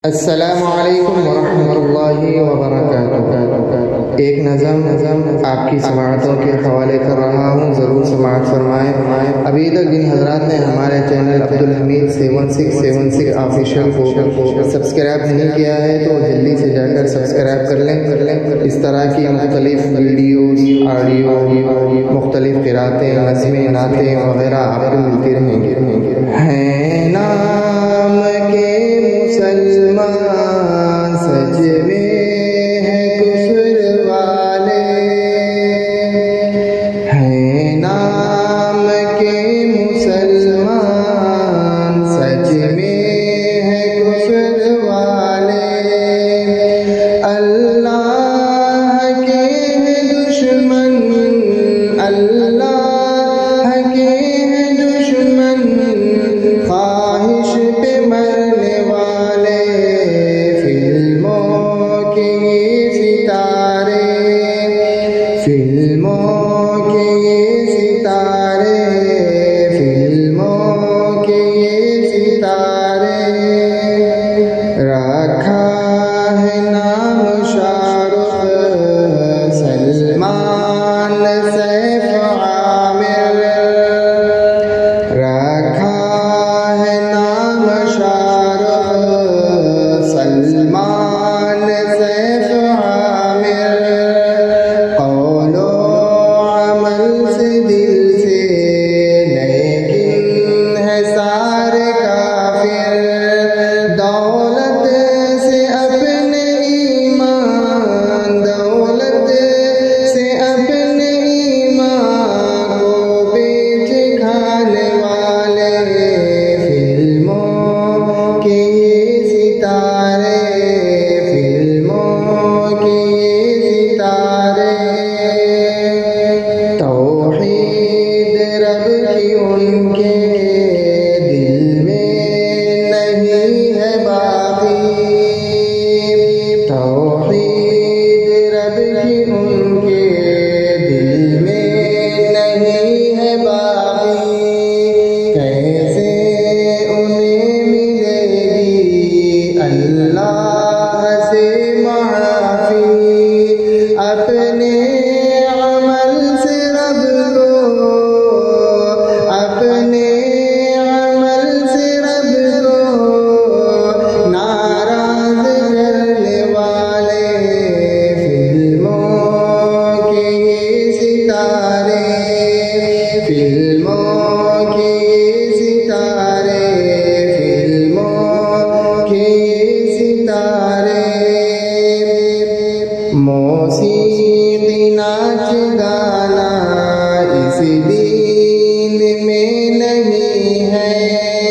السلام علیکم ورحمۃ اللہ وبرکاتہ۔ ایک نظم آپ کی سماعتوں کے حوالے کر رہا ہوں، ضرور سماعت فرمائیں۔ ابھی تک جن حضرات نے ہمارے چینل عبدالحمید 7676 آفیشیل کو سبسکرائب نہیں کیا ہے تو جلدی سے جا کر سبسکرائب کر لیں۔ اس طرح کی مختلف ویڈیوز، آڈیو، مختلف قراتیں، نظمیں، نعتیں وغیرہ آپ کو ملتی رہیں گی۔ ہے نام کے مسلمان سچ میں ہے کفر والے، ہے نام کے مسلمان سچ میں ہے کفر والے، اللہ کے ہیں دشمن، اللہ کے ہیں دشمن، خواہش پہ مرنے والے، فلموں کے یہ ستارے، فلموں کے یہ ستارے، فلموں کے یہ ستارے، رکھا ہے نام شاہ رخ سلمان سیف عامر، رکھا ہے نام شاہ رخ سلمان سیف عامر، قول و عمل سے دل سے لیکن ہے سارے کافر، دولت سے اپنے ایمان، دولت سے اپنے ایمان کو بیچ کھانے والے، فلموں کے یہ ستارے، فلموں کے یہ ستارے، توحید رب کی ان کے دل میں نہیں ہے باقی، توحید رب کی ان کے دل میں نہیں ہے باقی، کیسے انہیں ملے گی اللہ سے معافی، اپنے عمل سے رب کو، اپنے عمل سے رب کو ناراض کرنے والے، فلموں کے یہ ستارے، فلموں کے یہ ستارے، فلموں کے یہ ستارے، موسیقی ناچ گانا اس دین میں نہیں ہے،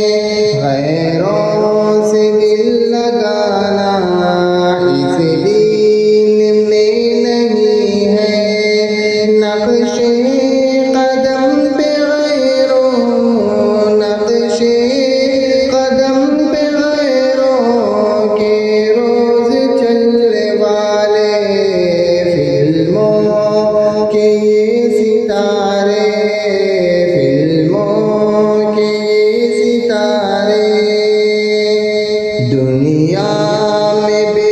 غیروں سے دل لگانا اس دین میں نہیں ہے، نقش قدم پہ غیروں، نقش قدم پہ غیروں کے روز چلنے والے، فلموں کے یہ ستارے، فلموں کے یہ ستارے، دنیا میں بے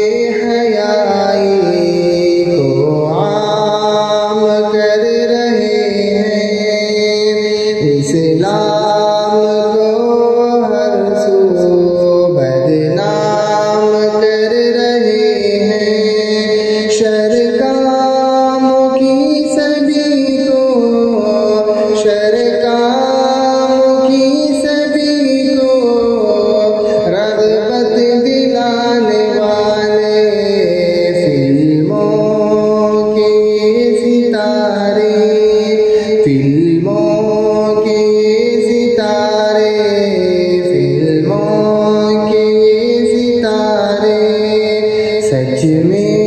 حیائی کو عام کر رہے ہیں، اسلام کو ہر سو بدنام کر رہے ہیں، شر کاموں کی سبھی کو، شر کاموں کی سبھی کو رغبت دلانے والے، فلموں کے یہ ستارے، فلموں کے یہ ستارے، فلموں کے یہ ستارے، سچ میں